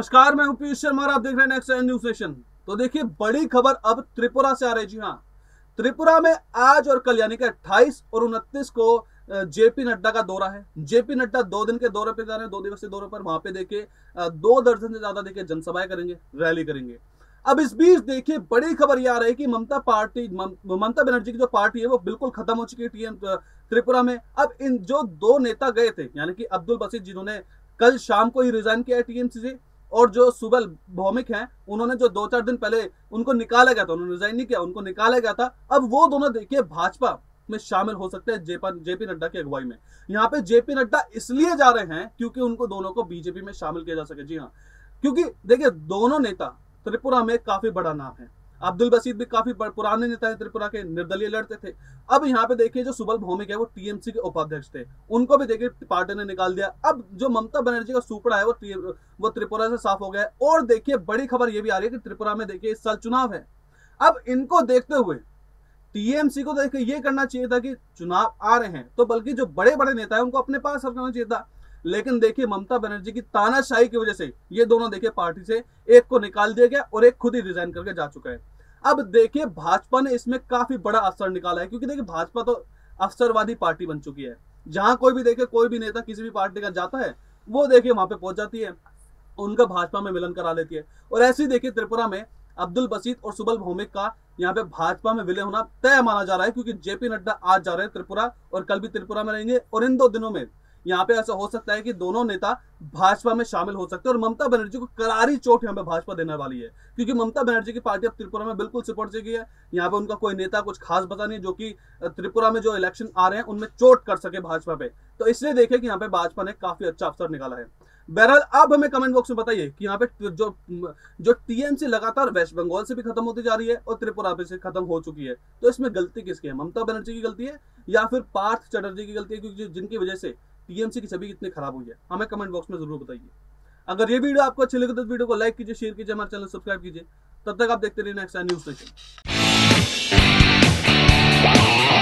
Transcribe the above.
नमस्कार, मैं हूं पीयूष शर्मा और आप देख रहे हैं नेक्स्ट न्यूज नेशन। तो देखिए, बड़ी खबर अब त्रिपुरा से आ रही है। जी हाँ, त्रिपुरा में आज और कल यानी कि 28 और 29 को जेपी नड्डा का दौरा है। जेपी नड्डा 2 दिन के दौरे पे जा रहे हैं, 2 दिवसीय दौरे पर। वहां पे देखिए 2 दर्जन से ज्यादा देखिए जनसभाएं करेंगे, रैली करेंगे। अब इस बीच देखिए बड़ी खबर यह आ रही है कि ममता बनर्जी की जो पार्टी है वो बिल्कुल खत्म हो चुकी है टीएम त्रिपुरा में। अब इन जो 2 नेता गए थे यानी कि अब्दुल बसीत जिन्होंने कल शाम को ही रिजाइन किया है टीएमसी से, और जो सुबल भौमिक हैं उन्होंने जो 2-4 दिन पहले उनको निकाला गया था, उन्होंने रिजाइन नहीं किया, उनको निकाला गया था। अब वो दोनों देखिए भाजपा में शामिल हो सकते हैं जेपी नड्डा की अगुवाई में। यहाँ पे जेपी नड्डा इसलिए जा रहे हैं क्योंकि उनको दोनों को बीजेपी में शामिल किया जा सके। जी हाँ, क्योंकि देखिए दोनों नेता त्रिपुरा में काफी बड़ा नाम है। अब्दुल बसीत भी काफी पुराने नेता है, त्रिपुरा के निर्दलीय लड़ते थे। अब यहाँ पे देखिए जो सुबल भौमिक है वो टीएमसी के उपाध्यक्ष थे, उनको भी देखिए पार्टी ने निकाल दिया। अब जो ममता बनर्जी का सुपड़ा है वो त्रिपुरा से साफ हो गया है। और देखिए बड़ी खबर ये भी आ रही है कि त्रिपुरा में देखिए इस साल चुनाव है। अब इनको देखते हुए टीएमसी को देखिए ये करना चाहिए था कि चुनाव आ रहे हैं तो बल्कि जो बड़े बड़े नेता है उनको अपने पास रखना चाहिए था। लेकिन देखिए ममता बनर्जी की तानाशाही की वजह से ये दोनों देखिए पार्टी से एक को निकाल दिया गया और एक खुद ही रिजाइन करके जा चुका है। अब देखिए भाजपा ने इसमें काफी बड़ा असर निकाला है, क्योंकि देखिए भाजपा तो अवसरवादी पार्टी बन चुकी है। जहां कोई भी देखे, कोई भी नेता किसी भी पार्टी का जाता है वो देखिए वहां पे पहुंच जाती है, उनका भाजपा में मिलन करा लेती है। और ऐसे ही देखिए त्रिपुरा में अब्दुल बसीत और सुबल भौमिक का यहाँ पे भाजपा में विलय होना तय माना जा रहा है, क्योंकि जेपी नड्डा आज जा रहे हैं त्रिपुरा और कल भी त्रिपुरा में रहेंगे। और इन 2 दिनों में यहाँ पे ऐसा हो सकता है कि दोनों नेता भाजपा में शामिल हो सकते हैं और ममता बनर्जी को करारी चोट यहाँ पे भाजपा देने वाली है, क्योंकि ममता बनर्जी की पार्टी अब त्रिपुरा में बिल्कुल सिपट चुकी है। यहाँ पे उनका कोई नेता कुछ खास बचा नहीं जो कि त्रिपुरा में जो इलेक्शन आ रहे हैं उनमें चोट कर सके भाजपा पे। तो इसलिए देखे कि यहाँ पे भाजपा ने काफी अच्छा अवसर निकाला है। बहरहाल आप हमें कमेंट बॉक्स में बताइए कि यहाँ पे जो टीएमसी लगातार वेस्ट बंगाल से भी खत्म होती जा रही है और त्रिपुरा पे से खत्म हो चुकी है, तो इसमें गलती किसकी है? ममता बनर्जी की गलती है या फिर पार्थ चटर्जी की गलती है, क्योंकि जिनकी वजह से टीएमसी की छवि कितनी खराब हुई है? हमें कमेंट बॉक्स में जरूर बताइए। अगर ये वीडियो आपको अच्छी लगे तो इस वीडियो को लाइक कीजिए, शेयर कीजिए, हमारे चैनल सब्सक्राइब कीजिए। तब तक आप देखते रहिए नेक्स्ट न्यूज स्टेशन।